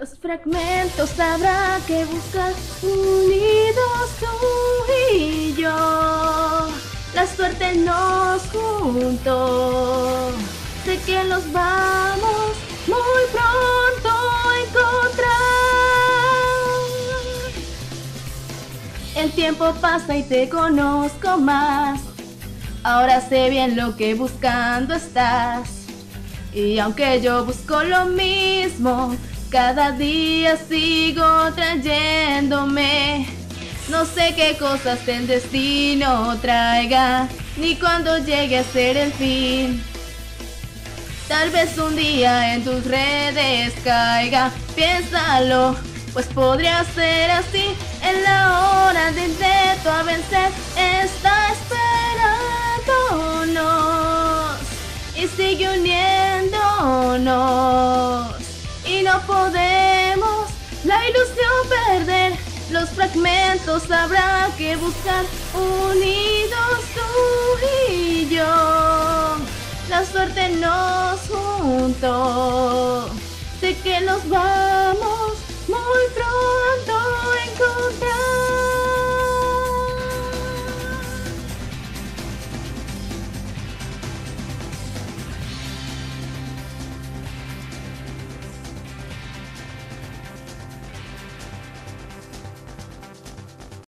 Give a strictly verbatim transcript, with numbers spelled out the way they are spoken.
Los fragmentos habrá que buscar unidos tú y yo. La suerte nos juntó. Sé que los vamos muy pronto a encontrar. El tiempo pasa y te conozco más. Ahora sé bien lo que buscando estás. Y aunque yo busco lo mismo, cada día sigo trayéndome. No sé qué cosas el destino traiga, ni cuándo llegue a ser el fin. Tal vez un día en tus redes caiga, piénsalo, pues podría ser así. En la hora del reto a vencer está esperándonos y sigue uniéndonos. Y no podemos la ilusión perder. Los fragmentos habrá que buscar unidos tú y yo. La suerte nos juntó. Sé que los va